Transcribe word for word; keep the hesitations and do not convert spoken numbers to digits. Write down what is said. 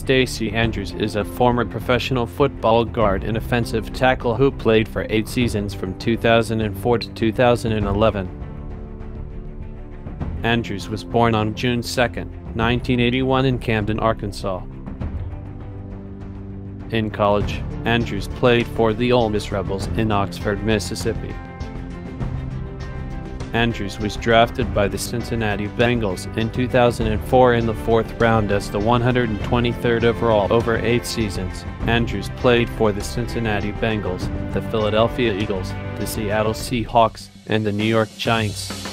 Stacy Andrews is a former professional football guard and offensive tackle who played for eight seasons from two thousand four to two thousand eleven. Andrews was born on June second, nineteen eighty-one in Camden, Arkansas. In college, Andrews played for the Ole Miss Rebels in Oxford, Mississippi. Andrews was drafted by the Cincinnati Bengals in two thousand four in the fourth round as the one hundred twenty-third overall. Over eight seasons, Andrews played for the Cincinnati Bengals, the Philadelphia Eagles, the Seattle Seahawks, and the New York Giants.